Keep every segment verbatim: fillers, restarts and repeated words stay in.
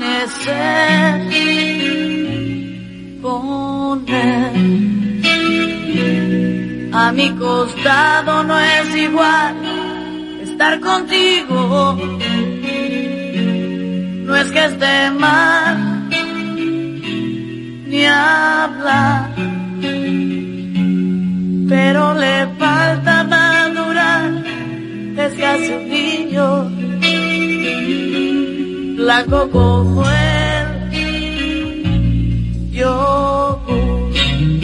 amanecer con él. A mi costado no es igual estar contigo. No es que esté mal ni hablar, pero le falta madurar. Es casi un niño, blanco como el yogur,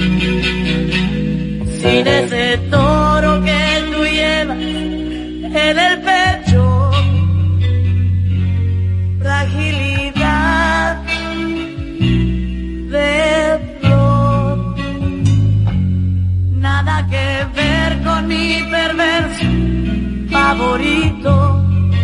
sin ese toro que tú llevas en el pecho, fragilidad de flor, nada que ver con mi perverso favorito,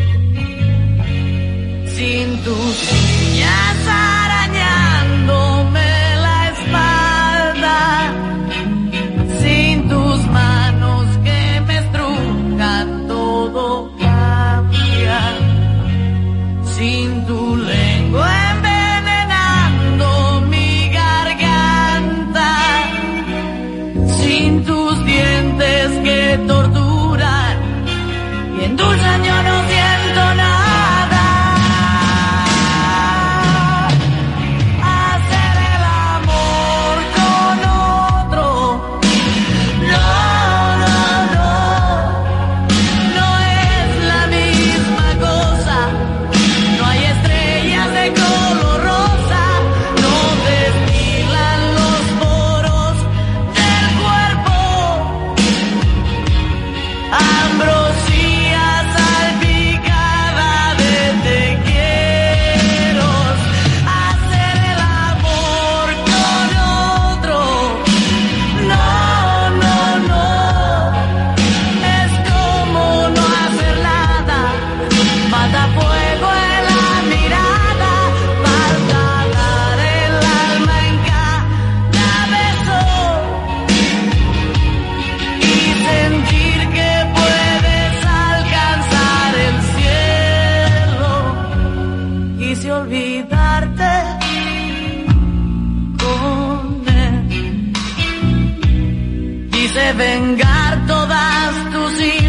sin tus uñas arañándome la espalda, sin tus manos que me estrujan, todo cambia, sin tu lengua envenenando mi garganta, sin tus dientes que torturan y endulzan, yo no siento nada. Hacer el amor con otro, no, no, no, no es la misma cosa. No hay estrellas de color rosa, no destilan los poros del cuerpo. Ambrosía salpicada de te quiero. Hacer el amor con otro, no, no, no, es como no hacer nada. Mata fuego en la mirada, falta dar el alma en cada beso y sentir que puedes alcanzar el cielo. Quise olvidarte con él, quise vengar todas tus